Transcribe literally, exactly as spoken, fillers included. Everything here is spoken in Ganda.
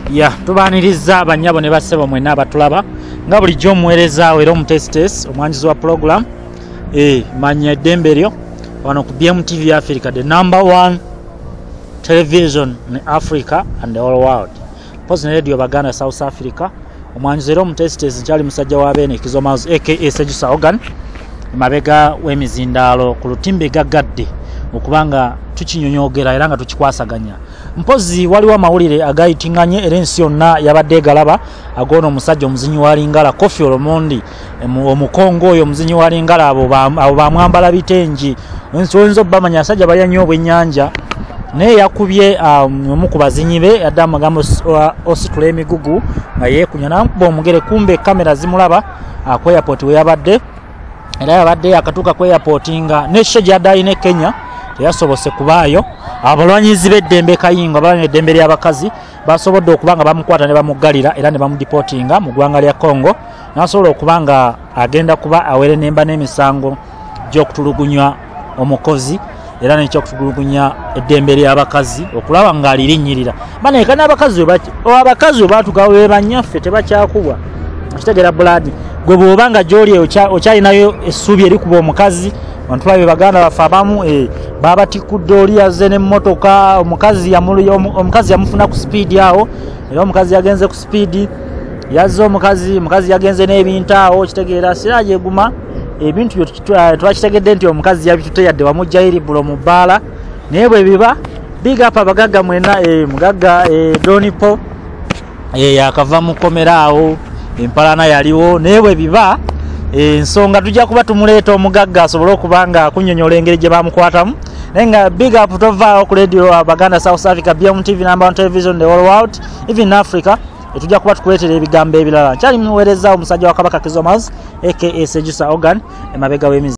ya tubaniriza abanyabo ne baseba mwena abatulaba nga bulijjo omuweereza era omutestes omwanjizi wa program eh manya Dembelio wano ku B M T V Africa, the number one television in Africa and the whole world. Post radio bagana South Africa. Omwanjizi era omutestes nkyali musajja wa bene Kizomazi aka SEJUSA organ mabega w'emizindalo ku lutimbe gaggadde okubanga tukinyonyogera era nga tukikwasaganya. Mpozi waliwo amawulire agayitinganye era ensi yonna yabadde galaba agono omusajja omuzinyi wa Lingala Koffi Olomide omukongo oyo omuzinyi wa Lingala abo bamwambala bitengi ensonzo bamanya asajja bayanyo obwennyanja naye yakubye omu ku bazinyi be yadde amagambo ositula emigugu nga yeekunya n'akuba omugere kumbe kamera zimulaba ku airport we yabadde era yabadde akatuuka ku airportinga n'ekyo gy'addayi ne Kenya teyasobose kubaayo. Abalwanyizi b'eddembe Kayingo abalwanyi eddembe ly'abakazi basobodde okubanga bamukwata ne bamuggalira era ne bamudeportinga mu ggwanga lya Congo n'asobola okubanga agenda kuba awere nemba n'emisango gy'okutulugunya omukozi era n'ekyokutulugunya eddembe ly'abakazi okulaba ng'alirinyirira baneeka n'abakazi abakazi baatukawo be banyaffe tebakyakubwa kitegera buladi gwe bw'obanga gy'oli okyalinayo essuubi erikuba omukazi Antulabe baganda bafa abamu e baba tikudde oli yazze n'emmotoka omukazi yamuli omukazi yamufuna ku speed yawo era omukazi yagenze ku speed yazze omukazi omukazi yagenze n'ebintu awo kitegeera siraje guma ebintu twakitegedde nti omukazi yabitute yadde wamujja iri bulo mu bbaala naye bwe biba big up abagagga mwena e mugagga e Donipo e yakava mu komera awo empalana yaliwo naye bwe biba ensonga tujja kuba tumuleeta omugagga asobole okubanga akunyonyola engeri gye bamukwatamu naye nga big up tovaawo ku radio abaganda South Africa B M T V number one television the whole world even Africa etujja kuba tukuleetera ebigambo ebirala nkyali muweereza omusajja wa Kabaka Kizomazi aka SEJUSA organ emabega w'emizi